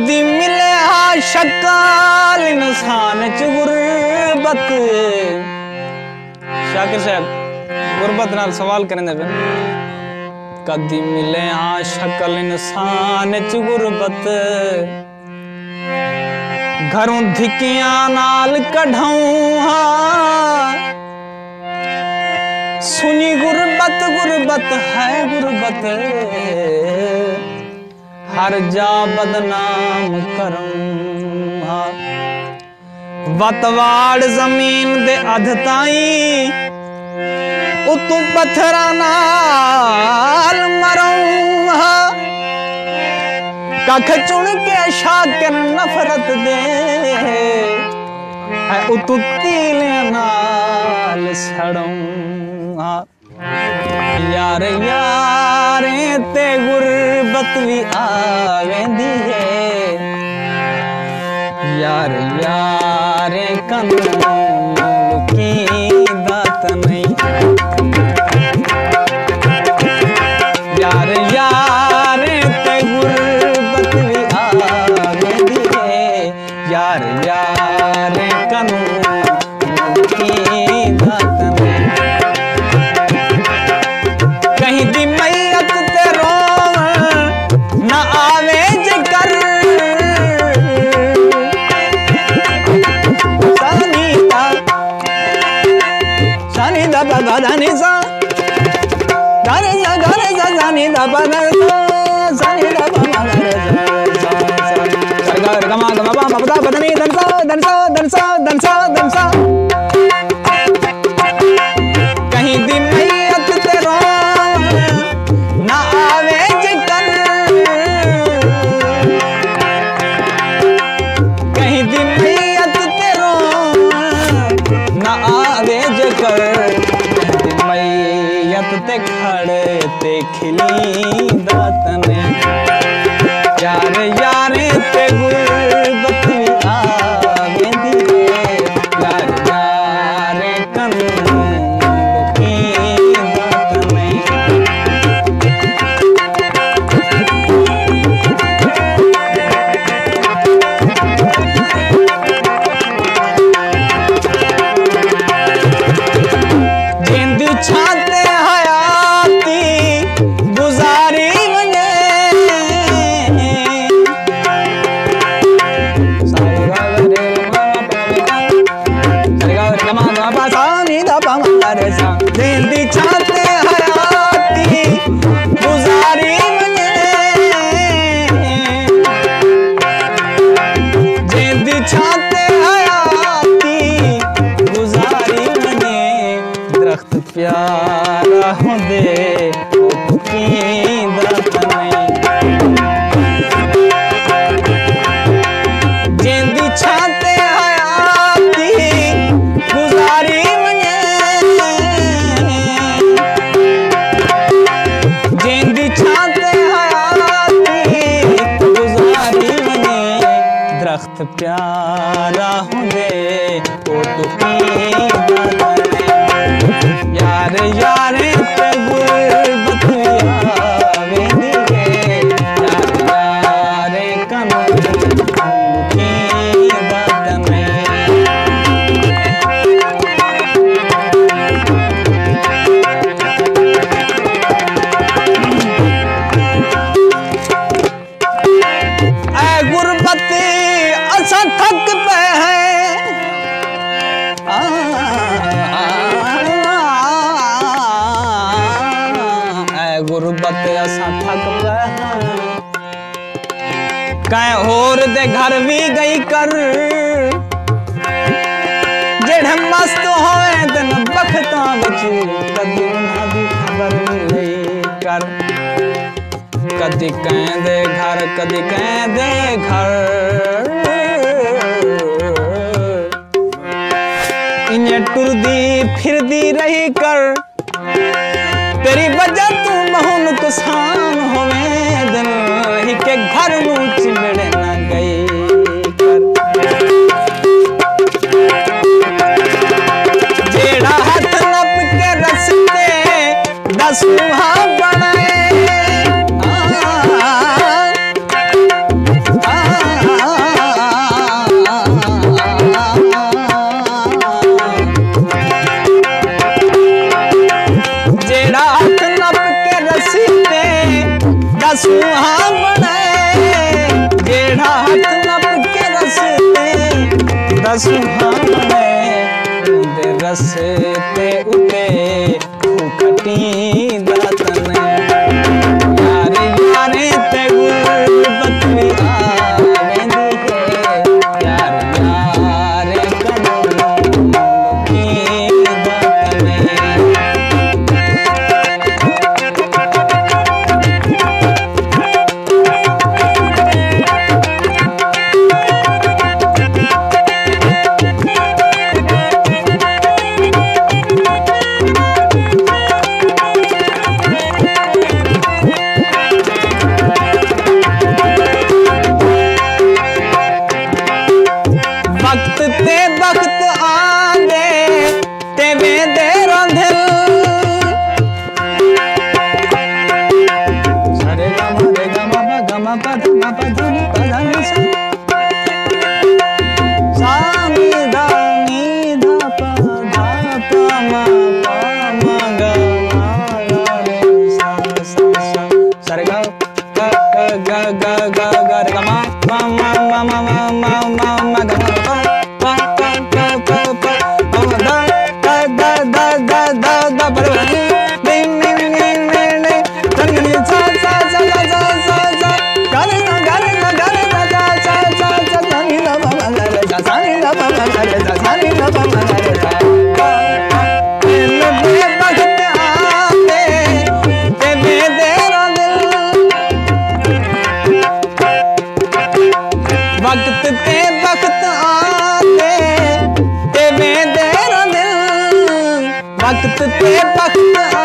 कदी मिले आ शक्ल इंसान च गुरबत। शाकिर साहब गुरबत नाल सवाल करेंगे फिर। कदी मिले आ शक्ल इंसान च गुरबत, घरों धिकियां नाल कढ़ाऊं सुनी गुरबत गुरबत है गुरबत, हर जा बदनाम करूं। वतवाड़ जमीन दे अध ताई उतु पत्थरा नाल मरूं। कख चुन के शाकिर नफरत दे उतु तीले नाल सड़ूं। यार यारे ते गुरबत भी आवेंदी है, यार यारे कन्नू की दात नहीं। यार यारे ते गुरबत भी आवेंदी है, यार यारे कन्नू की दात नहीं। कहीं दी मैयत ते रोवन न आवे जिकर, सानी दा बाबा दानी सा दानी सा दानी सा सानी दा बाबा सानी दा बाबा सरगा गमा गमा बाबा पता बदनी दनसा दनसा दनसा दनसा दनसा। कहीं दी मैयत ते रोवन न आवे जिकर, कहीं दी मैयत ते रोवन न आवे जिकर। मैयत ते खड़े ते खिली दात ने, यार यारे ते गुरबत आवेंदी है, यार यारे कन्नू की दात नहीं। जिंद छाते हयाती गुजारी वने, जिंद छाते हयाती गुजारी वने, जिंद छाते हयाती गुजारी वने। दरख्त प्यारा होंदे की दात नहीं, जिंद छाते हयाती गुजारी वने, जिंद छाते हयाती गुजारी वने। दरख्त प्यारा होंदे की दात नहीं, यार यारे ते गुरबत आवेंदी है, यार यारे कन्नू की दात नहीं। ऐ गुरबत असा थक पे है, गुरबत असा थक पे कै होर दे घर भी गई कर, जेड़े मस्त होवे तन बखता बच कदी उन्हां दी खबर नहीं कर। कदी कहंदे घर कदी कहंदे घर, इन्हें टुरदी फिरदी रही कर। तेरी वजह तू बहुन कुसान होवे दिन ही के घर नूं चिमड़े ना गई कर। जेड़ा हाथ नप के रस्ते दस मुहा बनाए, बड़ा सुहावने दे रस्ते उते खटी दातन यारे यारे ते गुरबत भी आवेंदी है यार यारे कदम की दातन वक्त ते वक्त आंदे ते वेंदे रंधिल सरे गमा रे गमा पा ध नि सा सा नि धा पा मा गा रे सा सरे गा रे गमा मा गा वक्त ते वक्त आते ते वेंदे रंधिल वक्त ते वक्त